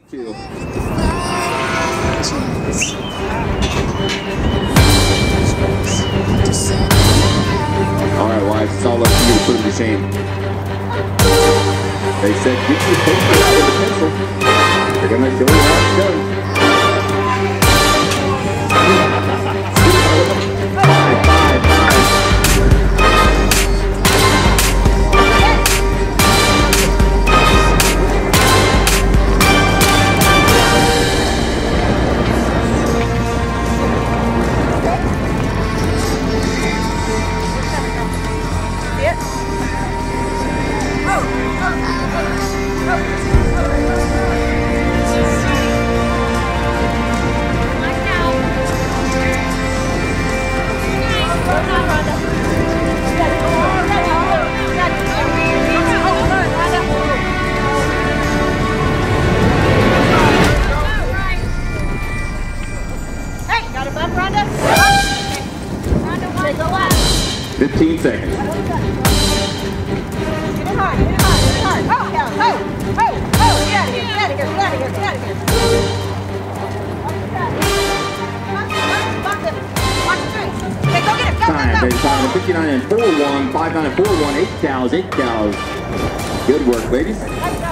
2. Alright, wives, it's all up to you to put him to shame. They said, get your paper out with a pencil. They're gonna show you how it's done. 5, 5, 15 seconds. Get it hard, get it hard, get it hard. Oh, yeah, oh, get out of here, get out of here, get out of here, get out of here. Watch the street. Okay, go get it, go, Time, go, baby, time. 59 and 4-1, 5-9 and 4-1, 8 cows, 8 cows. Good work, ladies.